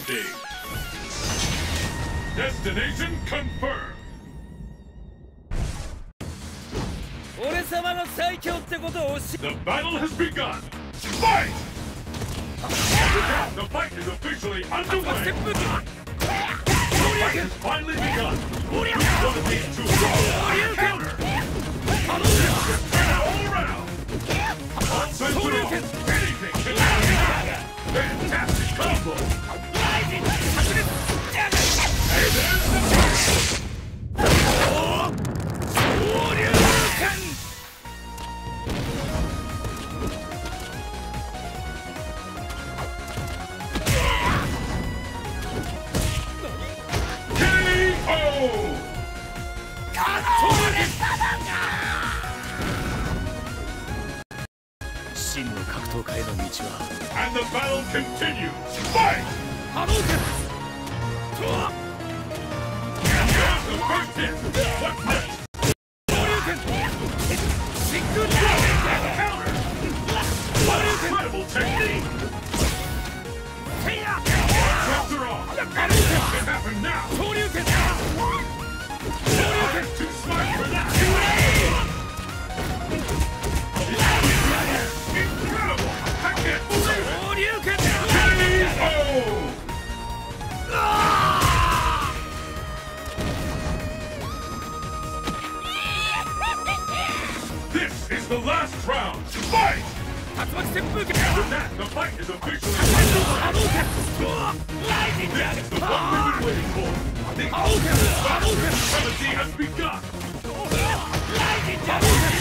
stage. Destination confirmed. 俺様の最強ってことを教え The battle has begun. Fight! The fight is officially underway. The fight has finally begun. Which one of these two will counter? Turn all around. All bets are off. Anything can happen. Fantastic combo. And there's the fight. And the battle continues. Fight! And there's the first hit. What's next? Counter! What incredible technique! Drops are off. Anything can happen now. I'm too smart for that. Incredible! I can't believe it! KO! This is the last round! Fight! With that, the fight is officially underway! This is the one we've been waiting for! The ultimate battle has begun!